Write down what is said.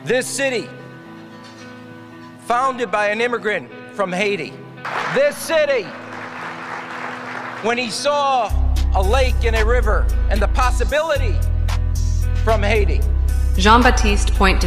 This city, founded by an immigrant from Haiti. This city, when he saw a lake and a river and the possibility from Haiti. Jean-Baptiste Point